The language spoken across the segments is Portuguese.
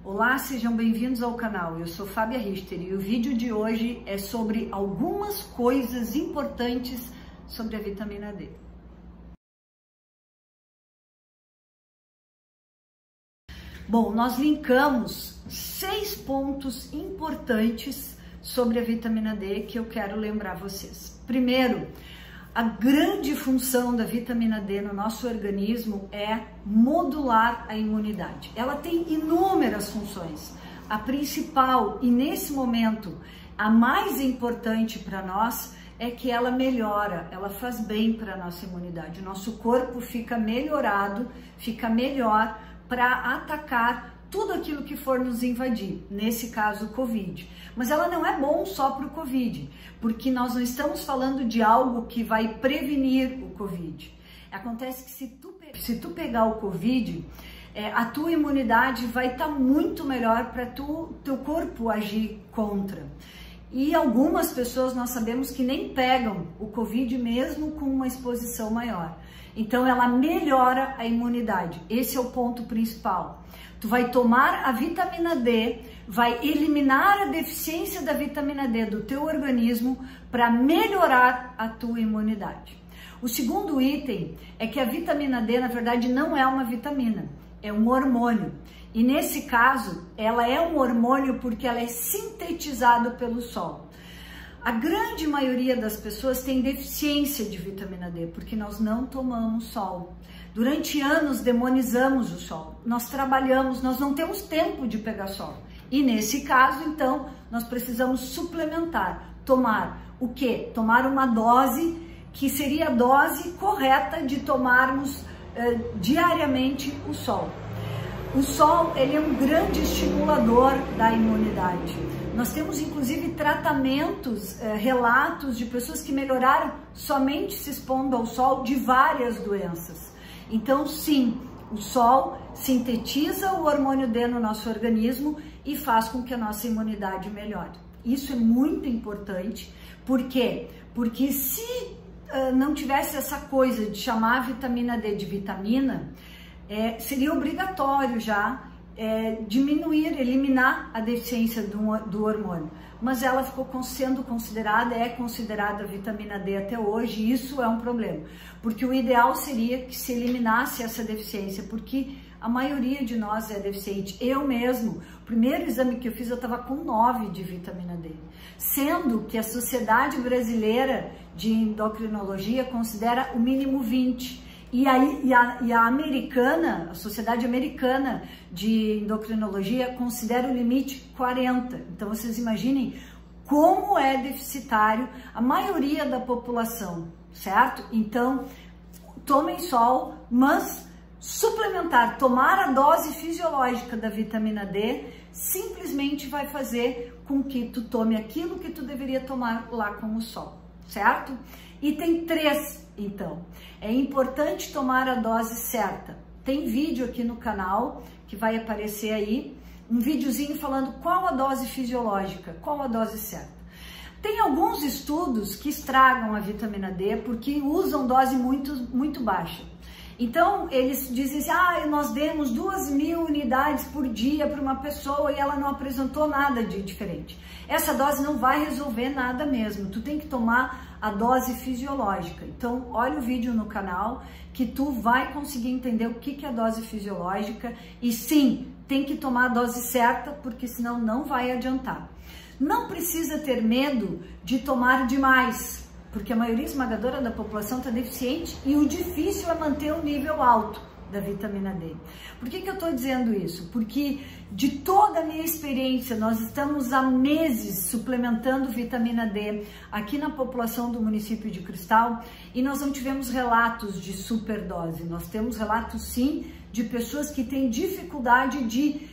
Olá, sejam bem-vindos ao canal. Eu sou Fábia Richter e o vídeo de hoje é sobre algumas coisas importantes sobre a vitamina D. Bom, nós linkamos 6 pontos importantes sobre a vitamina D que eu quero lembrar vocês. Primeiro, a grande função da vitamina D no nosso organismo é modular a imunidade. Ela tem inúmeras funções. A principal, e nesse momento a mais importante para nós, é que ela melhora, ela faz bem para a nossa imunidade. O nosso corpo fica melhorado, fica melhor para atacar tudo aquilo que for nos invadir, nesse caso o Covid. Mas ela não é bom só para o Covid, porque nós não estamos falando de algo que vai prevenir o Covid. Acontece que se tu pegar o Covid, a tua imunidade vai estar muito melhor para teu corpo agir contra. E algumas pessoas nós sabemos que nem pegam o Covid mesmo com uma exposição maior. Então ela melhora a imunidade, esse é o ponto principal. Tu vai tomar a vitamina D, vai eliminar a deficiência da vitamina D do teu organismo para melhorar a tua imunidade. O segundo item é que a vitamina D, na verdade, não é uma vitamina, é um hormônio. E nesse caso, ela é um hormônio porque ela é sintetizada pelo sol. A grande maioria das pessoas tem deficiência de vitamina D porque nós não tomamos sol. Durante anos demonizamos o sol, nós trabalhamos, nós não temos tempo de pegar sol. E nesse caso, então, nós precisamos suplementar, tomar o quê? Tomar uma dose que seria a dose correta de tomarmos diariamente o sol. O sol, ele é um grande estimulador da imunidade. Nós temos inclusive tratamentos, relatos de pessoas que melhoraram somente se expondo ao sol de várias doenças. Então sim, o sol sintetiza o hormônio D no nosso organismo e faz com que a nossa imunidade melhore. Isso é muito importante. Por quê? Porque se não tivesse essa coisa de chamar a vitamina D de vitamina, seria obrigatório já diminuir, eliminar a deficiência do hormônio. Mas ela ficou sendo considerada, é considerada vitamina D até hoje, e isso é um problema. Porque o ideal seria que se eliminasse essa deficiência, porque a maioria de nós é deficiente. Eu mesmo, o primeiro exame que eu fiz, eu estava com 9 de vitamina D. Sendo que a Sociedade Brasileira de Endocrinologia considera o mínimo 20. E a americana, a Sociedade Americana de Endocrinologia considera o limite 40. Então vocês imaginem como é deficitário a maioria da população, certo? Então tomem sol, mas suplementar, tomar a dose fisiológica da vitamina D simplesmente vai fazer com que tu tome aquilo que tu deveria tomar lá com o sol, certo? Item 3, então, é importante tomar a dose certa. Tem vídeo aqui no canal que vai aparecer aí, um videozinho falando qual a dose fisiológica, qual a dose certa. Tem alguns estudos que estragam a vitamina D porque usam dose muito baixa. Então, eles dizem assim, nós demos 2.000 unidades por dia para uma pessoa e ela não apresentou nada de diferente. Essa dose não vai resolver nada mesmo, tu tem que tomar a dose fisiológica. Então, olha o vídeo no canal que tu vai conseguir entender o que é a dose fisiológica e sim, tem que tomar a dose certa porque senão não vai adiantar. Não precisa ter medo de tomar demais, porque a maioria esmagadora da população está deficiente e o difícil é manter um nível alto da vitamina D. Por que eu estou dizendo isso? Porque de toda a minha experiência, nós estamos há meses suplementando vitamina D aqui na população do município de Cristal e nós não tivemos relatos de superdose. Nós temos relatos sim de pessoas que têm dificuldade de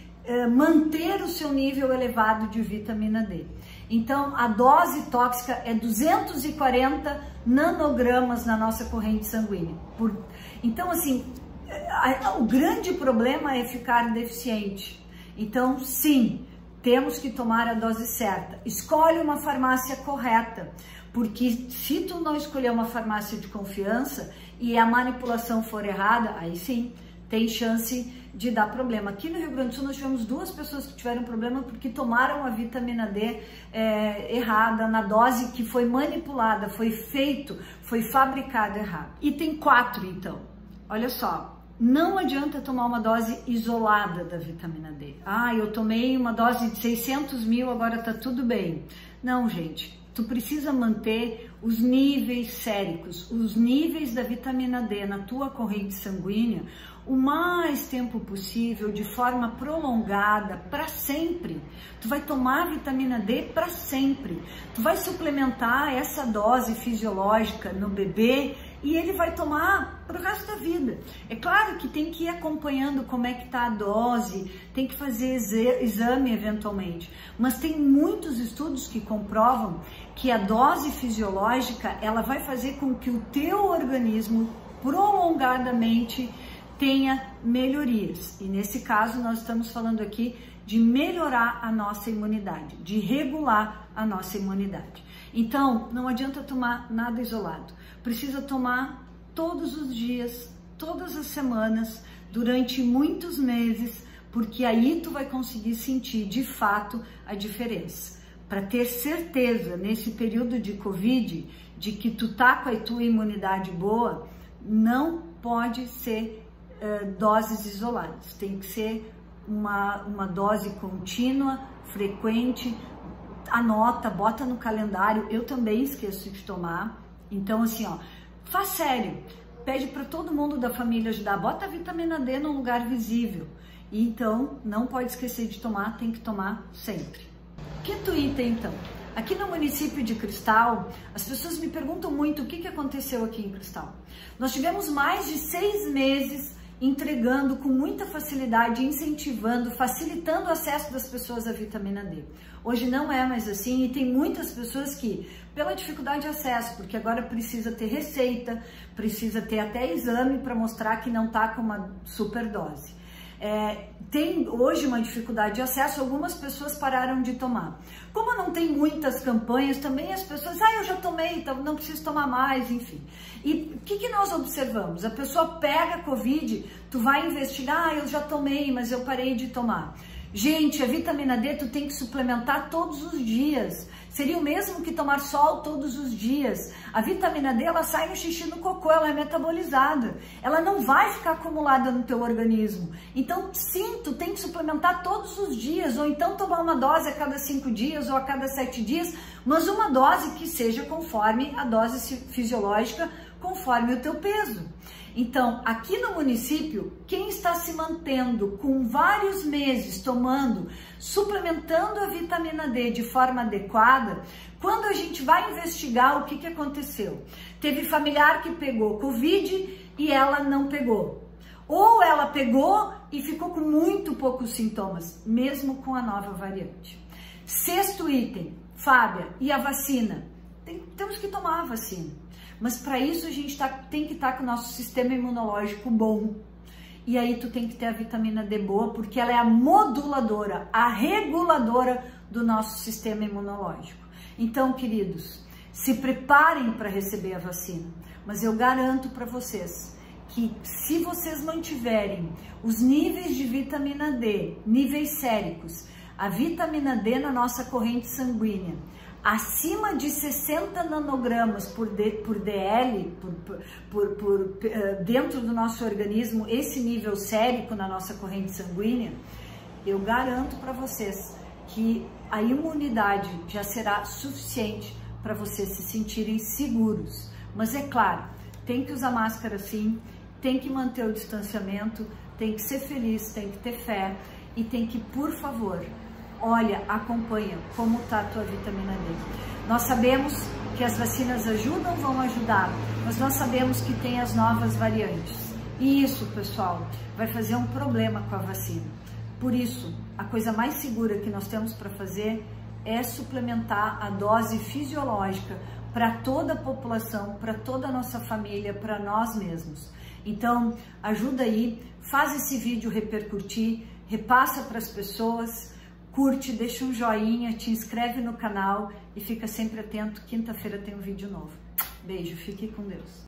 manter o seu nível elevado de vitamina D. Então, a dose tóxica é 240 nanogramas na nossa corrente sanguínea. Então, assim, o grande problema é ficar deficiente. Então, sim, temos que tomar a dose certa. Escolhe uma farmácia correta, porque se tu não escolher uma farmácia de confiança e a manipulação for errada, aí sim, tem chance de dar problema. Aqui no Rio Grande do Sul nós tivemos 2 pessoas que tiveram problema porque tomaram a vitamina D errada, na dose que foi manipulada, foi fabricada errado. Item 4, então, olha só. Não adianta tomar uma dose isolada da vitamina D. Ah, eu tomei uma dose de 600 mil, agora tá tudo bem. Não, gente, tu precisa manter os níveis séricos, os níveis da vitamina D na tua corrente sanguínea o mais tempo possível, de forma prolongada, para sempre. Tu vai tomar vitamina D para sempre. Tu vai suplementar essa dose fisiológica no bebê e ele vai tomar pro resto da vida. É claro que tem que ir acompanhando como é que tá a dose, tem que fazer exame eventualmente, mas tem muitos estudos que comprovam que a dose fisiológica, ela vai fazer com que o teu organismo prolongadamente tenha melhorias. E nesse caso nós estamos falando aqui de melhorar a nossa imunidade, de regular a nossa imunidade. Então, não adianta tomar nada isolado. Precisa tomar todos os dias, todas as semanas, durante muitos meses, porque aí tu vai conseguir sentir de fato a diferença. Para ter certeza nesse período de Covid de que tu tá com a tua imunidade boa, não pode ser doses isoladas, tem que ser uma dose contínua, frequente. Anota, bota no calendário. Eu também esqueço de tomar. Então, assim, ó, faz sério, pede para todo mundo da família ajudar, bota a vitamina D num lugar visível. E então, não pode esquecer de tomar, tem que tomar sempre. Quinto item, então. Aqui no município de Cristal, as pessoas me perguntam muito o que aconteceu aqui em Cristal. Nós tivemos mais de 6 meses entregando com muita facilidade, incentivando, facilitando o acesso das pessoas à vitamina D. Hoje não é mais assim e tem muitas pessoas que, pela dificuldade de acesso, porque agora precisa ter receita, precisa ter até exame para mostrar que não está com uma superdose. Tem hoje uma dificuldade de acesso, algumas pessoas pararam de tomar. Como não tem muitas campanhas, também as pessoas, eu já tomei, então não preciso tomar mais, enfim. E o que nós observamos? A pessoa pega Covid, tu vai investigar, eu já tomei, mas eu parei de tomar. Gente, a vitamina D tu tem que suplementar todos os dias. Seria o mesmo que tomar sol todos os dias. A vitamina D, ela sai no xixi, no cocô, ela é metabolizada. Ela não vai ficar acumulada no teu organismo. Então, sim, tu tem que suplementar todos os dias, ou então tomar uma dose a cada 5 dias ou a cada 7 dias, mas uma dose que seja conforme a dose fisiológica, conforme o teu peso. Então, aqui no município, quem está se mantendo com vários meses tomando, suplementando a vitamina D de forma adequada, quando a gente vai investigar o que aconteceu? Teve familiar que pegou Covid e ela não pegou. Ou ela pegou e ficou com muito poucos sintomas, mesmo com a nova variante. Sexto item, Fábia, e a vacina? Temos que tomar a vacina. Mas para isso a gente tem que estar com o nosso sistema imunológico bom. E aí tu tem que ter a vitamina D boa, porque ela é a moduladora, a reguladora do nosso sistema imunológico. Então, queridos, se preparem para receber a vacina. Mas eu garanto para vocês que se vocês mantiverem os níveis de vitamina D, níveis séricos, a vitamina D na nossa corrente sanguínea, acima de 60 nanogramas por DL, dentro do nosso organismo, esse nível sérico na nossa corrente sanguínea, eu garanto para vocês que a imunidade já será suficiente para vocês se sentirem seguros. Mas é claro, tem que usar máscara sim, tem que manter o distanciamento, tem que ser feliz, tem que ter fé e tem que, por favor, olha, acompanha como está a tua vitamina D. Nós sabemos que as vacinas ajudam, vão ajudar, mas nós sabemos que tem as novas variantes. E isso, pessoal, vai fazer um problema com a vacina. Por isso, a coisa mais segura que nós temos para fazer é suplementar a dose fisiológica para toda a população, para toda a nossa família, para nós mesmos. Então, ajuda aí, faz esse vídeo repercutir, repassa para as pessoas, curte, deixa um joinha, te inscreve no canal e fica sempre atento. Quinta-feira tem um vídeo novo. Beijo, fique com Deus.